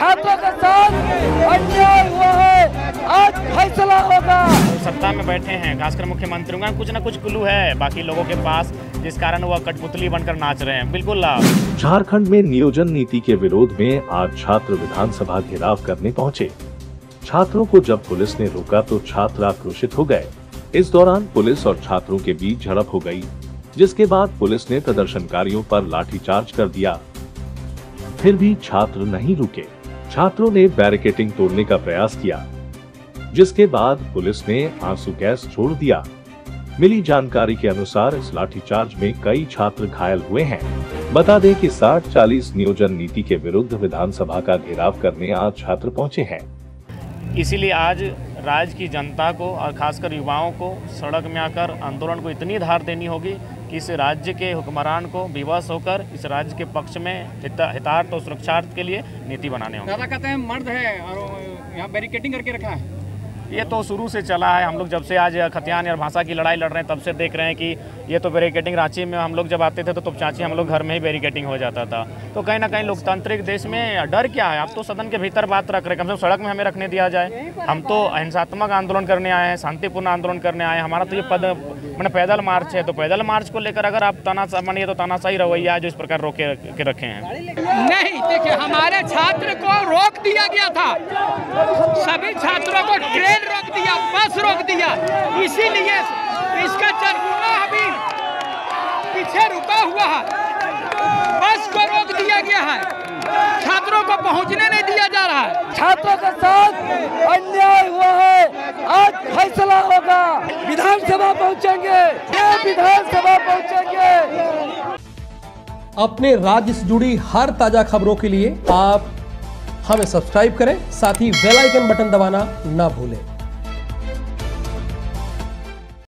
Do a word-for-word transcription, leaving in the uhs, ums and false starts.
छात्रों के साथ अन्याय हुआ है, आज फैसला होगा। सत्ता में बैठे हैं, खासकर मुख्यमंत्रियों का कुछ न कुछ क्लू है बाकी लोगों के पास, जिस कारण वह कठपुतली बनकर नाच रहे हैं। बिल्कुल झारखंड में नियोजन नीति के विरोध में आज छात्र विधानसभा घेराव करने पहुंचे। छात्रों को जब पुलिस ने रोका तो छात्र आक्रोशित हो गए। इस दौरान पुलिस और छात्रों के बीच झड़प हो गई, जिसके बाद पुलिस ने प्रदर्शनकारियों पर लाठीचार्ज कर दिया। फिर भी छात्र नहीं रुके। छात्रों ने बैरिकेडिंग तोड़ने का प्रयास किया, जिसके बाद पुलिस ने आंसू गैस छोड़ दिया। मिली जानकारी के अनुसार इस लाठीचार्ज में कई छात्र घायल हुए हैं। बता दें कि साठ चालीस नियोजन नीति के विरुद्ध विधानसभा का घेराव करने आज छात्र पहुंचे हैं। इसीलिए आज राज्य की जनता को और खासकर युवाओं को सड़क में आकर आंदोलन को इतनी धार देनी होगी कि इस राज्य के हुक्मरान को विवश होकर इस राज्य के पक्ष में हितार्थ और सुरक्षार्थ के लिए नीति बनाने होंगे। दादा कहते हैं मर्द है और यहाँ बैरिकेडिंग करके रखा है। ये तो शुरू से चला है। हम लोग जब से आज खतियान और भाषा की लड़ाई लड़ रहे हैं तब से देख रहे हैं कि ये तो बैरिकेडिंग, रांची में हम लोग जब आते थे तो तोपचाची हम लोग घर में ही बैरिकेडिंग हो जाता था। तो कहीं ना कहीं लोकतांत्रिक देश में डर क्या है? आप तो सदन के भीतर बात रख रहे, कम से कम सड़क में हमें रखने दिया जाए। हम तो अहिंसात्मक आंदोलन करने आए हैं, शांतिपूर्ण आंदोलन करने आए हैं। हमारा तो ये पद मैंने पैदल मार्च है, तो पैदल मार्च को लेकर अगर आप तानाशाही मानिए तो तानाशाही रवैया है जो इस प्रकार रोके के रखे हैं। नहीं, देखिए हमारे छात्र को रोक दिया गया था, सभी छात्रों को ट्रेन रोक दिया, बस रोक दिया, इसीलिए इसका चरगुना अभी पीछे रुका हुआ है। बस को रोक दिया गया है, छात्रों को पहुंचने नहीं दिया जा रहा है। छात्रों के साथ अन्याय हुआ है, आज फैसला होगा। विधानसभा पहुंचेंगे, विधानसभा पहुंचेंगे। अपने राज्य से जुड़ी हर ताजा खबरों के लिए आप हमें सब्सक्राइब करें, साथ ही बेल आइकन बटन दबाना ना भूलें।